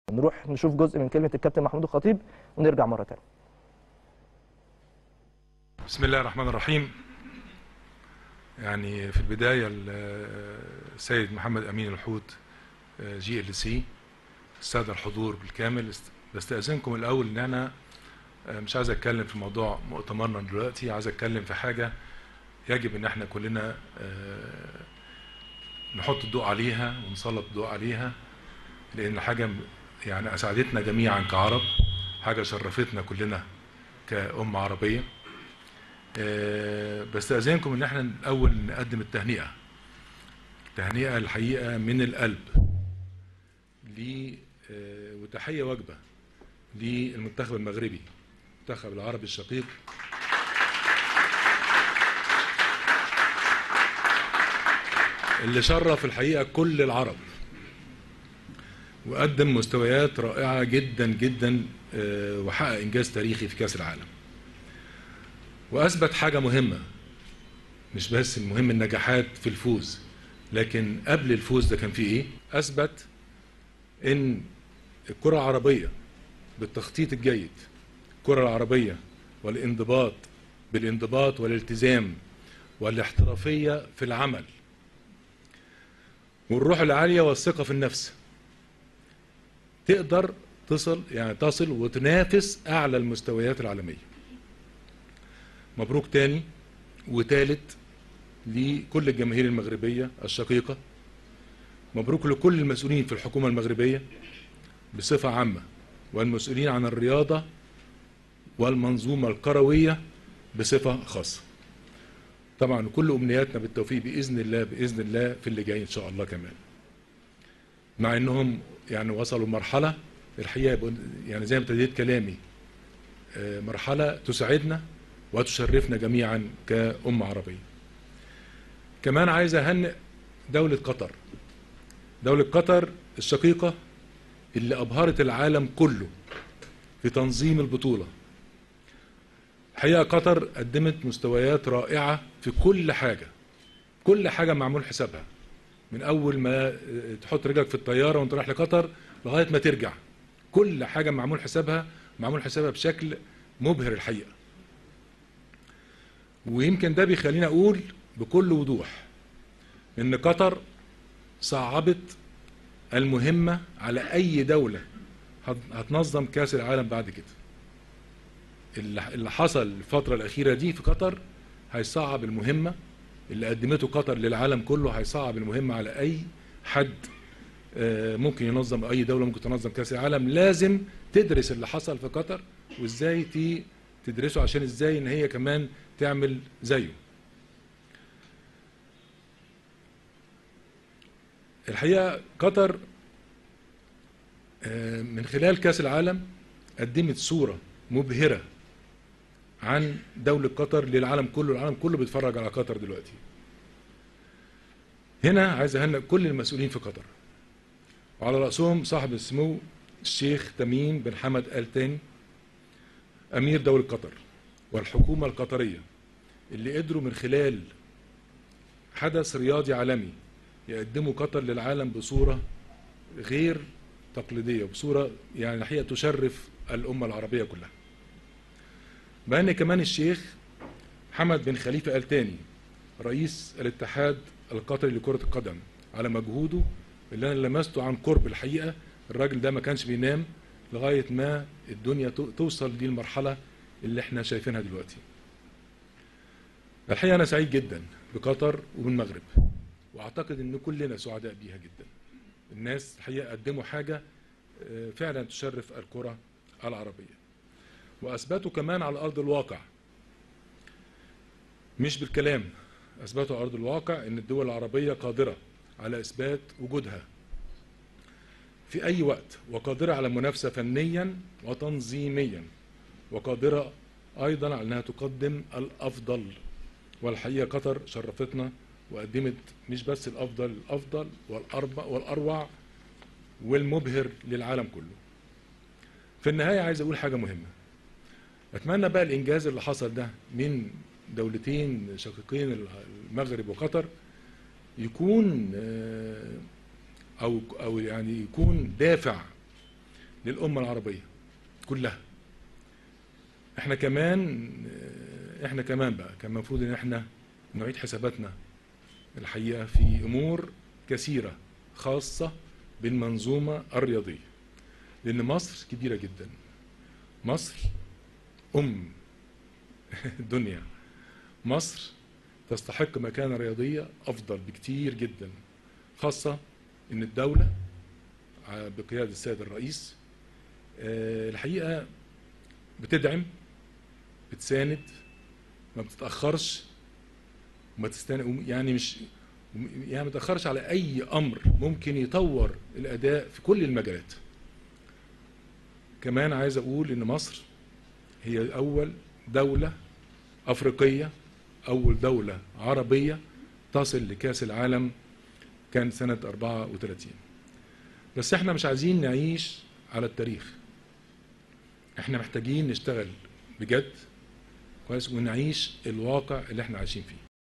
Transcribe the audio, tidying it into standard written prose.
نروح نشوف جزء من كلمة الكابتن محمود الخطيب ونرجع مرة تانية. بسم الله الرحمن الرحيم. يعني في البداية السيد محمد أمين الحوت GLC، السادة الحضور بالكامل، بستأذنكم الأول إن أنا مش عايز أتكلم في موضوع مؤتمرنا دلوقتي، عايز أتكلم في حاجة يجب إن احنا كلنا نحط الضوء عليها ونسلط الضوء عليها، لأن حاجة يعني أسعدتنا جميعا كعرب، حاجة شرفتنا كلنا كأمة عربية. بستأذنكم ان احنا الاول نقدم التهنئة الحقيقة من القلب وتحية واجبة للمنتخب المغربي، المنتخب العربي الشقيق، اللي شرف الحقيقة كل العرب وقدم مستويات رائعة جدا جدا، وحقق انجاز تاريخي في كأس العالم، واثبت حاجة مهمة. مش بس المهم النجاحات في الفوز، لكن قبل الفوز ده كان فيه ايه؟ اثبت ان الكرة العربية بالتخطيط الجيد، الكرة العربية والانضباط، بالانضباط والالتزام والاحترافية في العمل والروح العالية والثقة في النفس تقدر تصل وتنافس اعلى المستويات العالمية. مبروك تاني وتالت لكل الجماهير المغربية الشقيقة، مبروك لكل المسؤولين في الحكومة المغربية بصفة عامة، والمسؤولين عن الرياضة والمنظومة الكروية بصفة خاصة. طبعا كل أمنياتنا بالتوفيق بإذن الله بإذن الله في اللي جاي إن شاء الله كمان، مع إنهم يعني وصلوا مرحلة الحقيقة، يعني زي ما ابتديت كلامي، مرحلة تسعدنا وتشرفنا جميعا كأمة عربية. كمان عايز أهنئ دولة قطر، دولة قطر الشقيقة اللي أبهرت العالم كله في تنظيم البطولة. الحقيقة قطر قدمت مستويات رائعة في كل حاجة، كل حاجة معمول حسابها، من أول ما تحط رجلك في الطيارة وانت رايح لقطر لغاية ما ترجع، كل حاجة معمول حسابها، معمول حسابها بشكل مبهر الحقيقة. ويمكن ده بيخلينا أقول بكل وضوح إن قطر صعبت المهمة على أي دولة هتنظم كأس العالم بعد كده. اللي حصل الفترة الأخيرة دي في قطر هيصعب المهمة اللي قدمته قطر للعالم كله، هيصعب المهمة على أي حد ممكن ينظم، أي دولة ممكن تنظم كأس العالم. لازم تدرس اللي حصل في قطر وإزاي تدرسه عشان إزاي إن هي كمان تعمل زيه. الحقيقة قطر من خلال كأس العالم قدمت صورة مبهرة عن دولة قطر للعالم كله، العالم كله بيتفرج على قطر دلوقتي. هنا عايز أهنئ كل المسؤولين في قطر، وعلى رأسهم صاحب السمو الشيخ تميم بن حمد آل ثاني أمير دولة قطر، والحكومة القطرية اللي قدروا من خلال حدث رياضي عالمي يقدموا قطر للعالم بصورة غير تقليدية، بصورة يعني الحقيقة تشرف الأمة العربية كلها. بأن كمان الشيخ حمد بن خليفة آل ثاني رئيس الاتحاد القطري لكرة القدم على مجهوده اللي أنا لمسته عن قرب. الحقيقة الراجل ده ما كانش بينام لغاية ما الدنيا توصل للمرحلة اللي احنا شايفينها دلوقتي. الحقيقة أنا سعيد جدا بقطر وبالمغرب، وأعتقد أن كلنا سعداء بيها جدا. الناس الحقيقة قدموا حاجة فعلا تشرف الكرة العربية، وأثبتوا كمان على أرض الواقع، مش بالكلام، أثبتوا على أرض الواقع أن الدول العربية قادرة على إثبات وجودها في أي وقت، وقادرة على المنافسة فنيا وتنظيميا، وقادرة أيضا على أنها تقدم الأفضل. والحقيقة قطر شرفتنا وقدمت مش بس الأفضل والأروع والمبهر للعالم كله. في النهاية عايز أقول حاجة مهمة، أتمنى بقى الإنجاز اللي حصل ده من دولتين شقيقين المغرب وقطر يكون أو يعني يكون دافع للأمة العربية كلها. احنا كمان بقى كان المفروض ان احنا نعيد حساباتنا الحقيقة في امور كثيرة خاصة بالمنظومة الرياضية، لان مصر كبيرة جدا. مصر الدنيا. مصر تستحق مكانة رياضية افضل بكتير جدا، خاصة ان الدولة بقيادة السيد الرئيس الحقيقة بتدعم، بتساند، ما بتتأخرش وما تستنى، يعني ما تتأخرش على أي أمر ممكن يطور الأداء في كل المجالات. كمان عايز أقول إن مصر هي أول دولة أفريقية، أول دولة عربية تصل لكأس العالم، كان سنة 34. بس احنا مش عايزين نعيش على التاريخ، احنا محتاجين نشتغل بجد كويس ونعيش الواقع اللي احنا عايشين فيه.